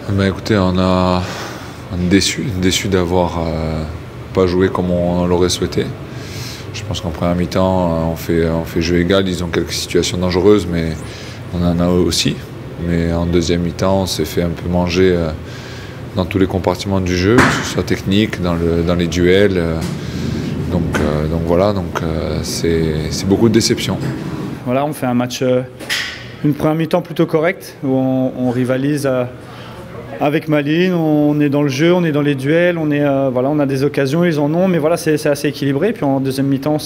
Écoutez, on est déçu d'avoir pas joué comme on l'aurait souhaité. Je pense qu'en première mi-temps, on fait jeu égal. Ils ont quelques situations dangereuses, mais on en a aussi. Mais en deuxième mi-temps, on s'est fait un peu manger dans tous les compartiments du jeu, que ce soit technique, dans les duels. Donc voilà, c'est beaucoup de déception. Voilà, on fait un match, une première mi-temps plutôt correcte, où on rivalise avec Malines, on est dans le jeu, on est dans les duels, on a des occasions, ils en ont, mais voilà, c'est assez équilibré. Puis en deuxième mi-temps,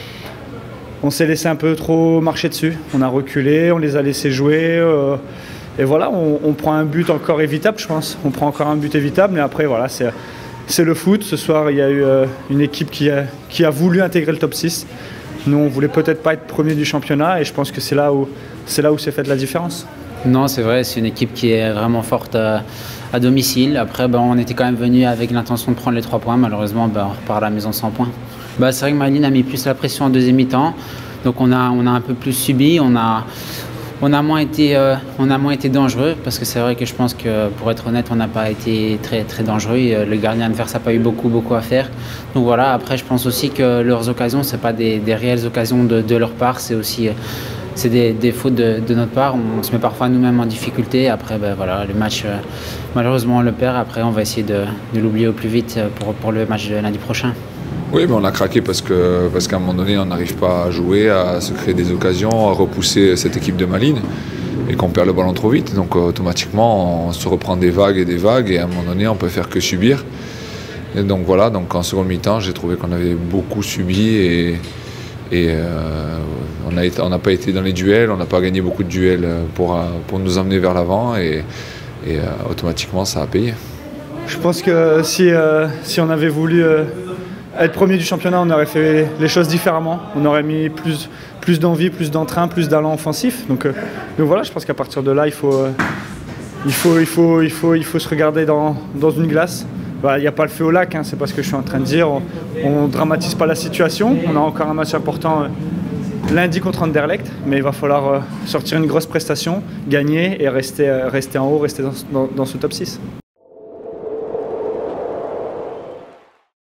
on s'est laissé un peu trop marcher dessus. On a reculé, on les a laissés jouer. Et voilà, on prend un but encore évitable, je pense. On prend encore un but évitable, mais après, voilà, c'est le foot. Ce soir, il y a eu une équipe qui a voulu intégrer le top 6. Nous, on ne voulait peut-être pas être premier du championnat, et je pense que c'est là où s'est faite la différence. Non, c'est vrai, c'est une équipe qui est vraiment forte à domicile. Après, on était quand même venu avec l'intention de prendre les 3 points. Malheureusement, on repart à la maison sans points. C'est vrai que Malines a mis plus la pression en deuxième mi-temps. Donc on a un peu plus subi. On a moins été dangereux, parce que c'est vrai que je pense que, pour être honnête, on n'a pas été très, très dangereux. Le gardien adverse n'a pas eu beaucoup à faire. Donc voilà, après je pense aussi que leurs occasions, ce n'est pas des réelles occasions de leur part, c'est aussi des fautes de notre part. On se met parfois nous-mêmes en difficulté. Après, voilà, le match, malheureusement, on le perd. Après, on va essayer de l'oublier au plus vite pour le match de lundi prochain. Oui, mais on a craqué parce qu'à un moment donné, on n'arrive pas à jouer, à se créer des occasions, à repousser cette équipe de Malines, et qu'on perd le ballon trop vite. Donc automatiquement, on se reprend des vagues, et à un moment donné, on peut faire que subir. Et donc voilà, en seconde mi-temps, j'ai trouvé qu'on avait beaucoup subi, et on n'a pas été dans les duels, on n'a pas gagné beaucoup de duels pour nous emmener vers l'avant, et automatiquement, ça a payé. Je pense que si on avait voulu être premier du championnat, on aurait fait les choses différemment. On aurait mis plus d'envie, plus d'entrain, plus d'allant offensif. Donc voilà, je pense qu'à partir de là, il faut se regarder dans une glace. Il n'y a pas le feu au lac, hein, c'est pas ce que je suis en train de dire. On ne dramatise pas la situation. On a encore un match important lundi contre Anderlecht, mais il va falloir sortir une grosse prestation, gagner et rester en haut, rester dans ce top 6.